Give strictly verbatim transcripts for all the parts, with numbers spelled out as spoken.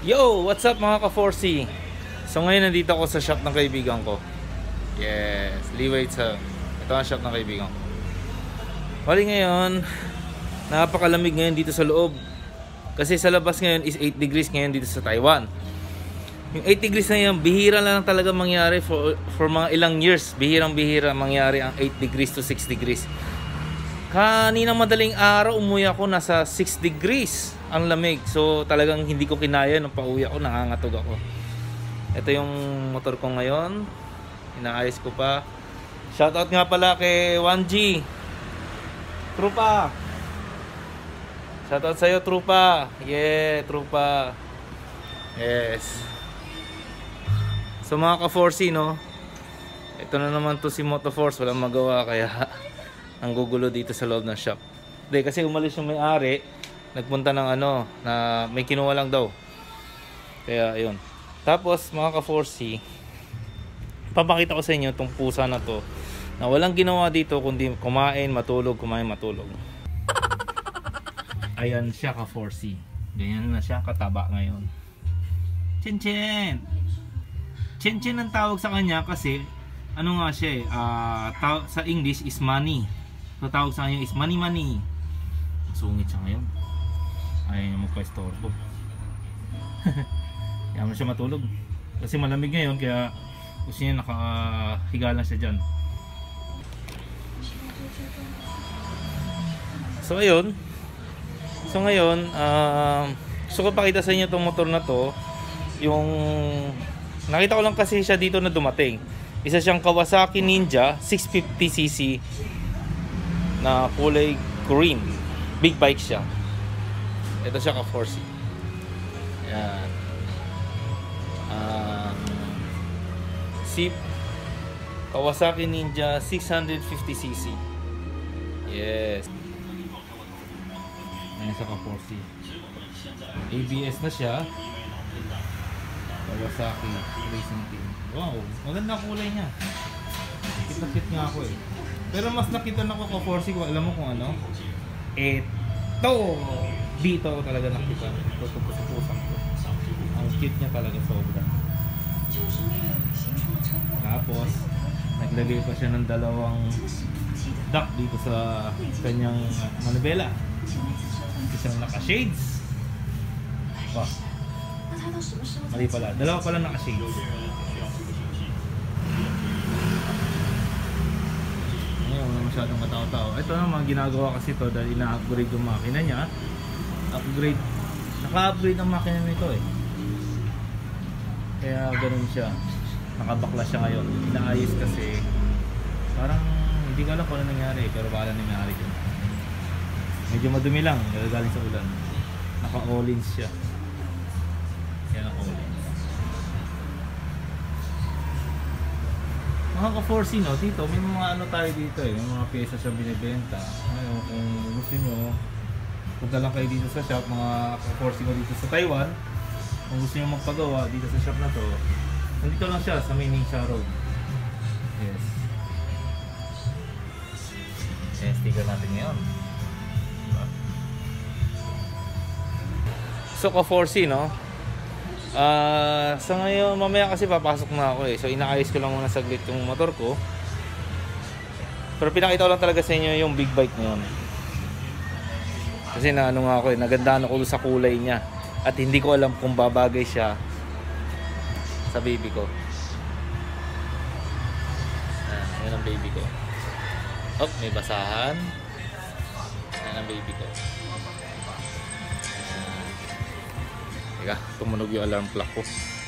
Yo! What's up mga ka four C? So ngayon nandito ako sa shop ng kaibigan ko. Yes, Leeway sa ito ang shop ng kaibigan ko. Bali ngayon, napakalamig ngayon dito sa loob. Kasi sa labas ngayon is eight degrees ngayon dito sa Taiwan. Yung eight degrees na yan, bihira lang talaga mangyari for, for mga ilang years. Bihirang bihira mangyari ang eight degrees to six degrees. Kanina madaling araw, umuwi ako nasa six degrees ang lamig. So talagang hindi ko kinaya nung pauwi ako, nangangatog ako. Ito yung motor ko ngayon. Inaayos ko pa. Shoutout nga pala kay one G. Trupa. Shoutout sa'yo, Trupa. Yeah, Trupa. Yes. So mga ka four C, no? Ito na naman to si Motoforce. Walang magawa kaya ang gugulo dito sa loob ng shop. Hindi, kasi umalis yung may-ari. Nagpunta ng ano, na may kinuha lang daw. Kaya, yun. Tapos, mga ka four C, papakita ko sa inyo itong pusa na to na walang ginawa dito kundi kumain, matulog, kumain, matulog. Ayan siya ka four C. Ganyan na siya, kataba ngayon. Chin-chin! Chin-chin ang tawag sa kanya kasi ano nga siya eh, uh, sa English is money. So tawag sa kanya is money money. Sungit siya ngayon. Ayaw niya magpa-istorbo. Kaya mo siya matulog. Kasi malamig ngayon kaya gusto niya nakahiga lang siya dyan. So ayun. So ngayon, uh, gusto ko pakita sa inyo itong motor na to. Yung nakita ko lang kasi siya dito na dumating. Isa siyang Kawasaki Ninja six fifty c c na kulay green. Big bike siya. Ito siya ka four C. Yan. Uh, Sip Kawasaki Ninja six fifty c c. Yes. Ayan siya ka four C. A B S na siya. Kawasaki Racing Team. Wow, maganda kulay niya. Kita-kit nga ako eh. Pero mas nakita na ko ka four C ko. Alam mo kung ano? Ito! Dito ako talaga nakita. Ito ito sa pusang ko. Ang cute niya talaga sobra. Tapos, naglagay pa siya ng dalawang duck dito sa kanyang manibela. Isang naka-shades. Wow. Mali pala. Dalawa pala naka-shades. Ngayon, wala masyadong katao-tao. Ito na mga ginagawa kasi ito dahil ina-upgrade yung makina niya. Upgrade. Naka-upgrade ang makina nito eh. Kaya ganun siya. Nakabakla siya ngayon. Inaayos kasi parang hindi ko alam kung ano nangyari. Pero baka nangyari dyan. Medyo madumi lang. Galing sa ulan. Naka-all-ins siya. Yan ang all-ins. Mga ka four C, no? Dito, may mga ano tayo dito eh. May mga pyesa siyang binibenta. Ngayon, kung gusto nyo, punta lang kayo dito sa shop. Mga ka four C mo dito sa Taiwan. Kung gusto nyo magpagawa dito sa shop na to, nandito lang siya sa may Ningxia Road. Yes. Yan, sticker natin ngayon. So ka four C, no? Uh, sa ngayon, mamaya kasi papasok na ako eh. So inaayos ko lang muna saglit yung motor ko. Pero pinakita ko lang talaga sa inyo yung big bike ngayon. Kasi na ano nga ako eh, nagandaan ako sa kulay niya. At hindi ko alam kung babagay siya sa baby ko. Ah, yan ang baby ko. Oh, may basahan. Yan ang baby ko. Teka, tumunog yung alarm clock ko.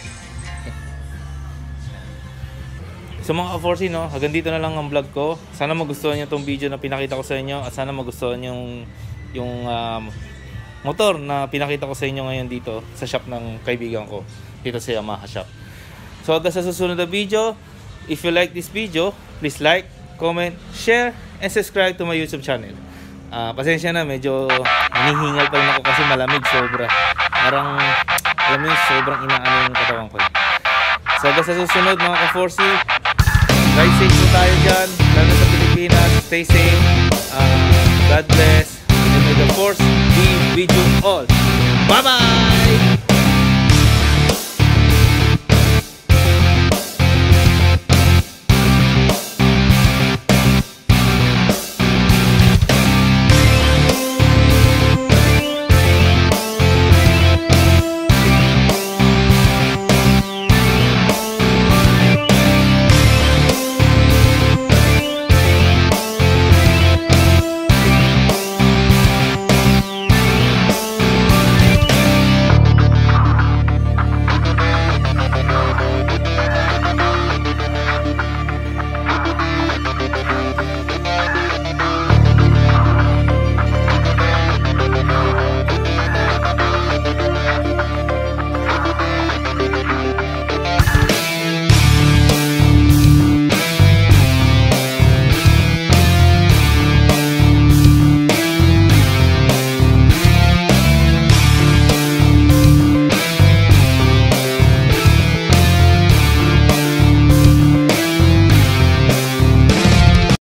So mga ka four C, no, hanggang dito na lang ang vlog ko. Sana magustuhan nyo itong video na pinakita ko sa inyo. At sana magustuhan yung, yung um, motor na pinakita ko sa inyo ngayon dito sa shop ng kaibigan ko. Dito sa Yamaha shop. So hanggang sa susunod na video, if you like this video, please like, comment, share, and subscribe to my YouTube channel. Uh, pasensya na, medyo hinihingal pa rin ako kasi malamig sobra. Parang, alam mo yun, sobrang inaano yung katawan ko. So hanggang sa susunod mga ka four C, ride safe po tayo dyan, lalo sa Pilipinas, stay safe, uh, God bless, and may the force be with you all. Bye bye!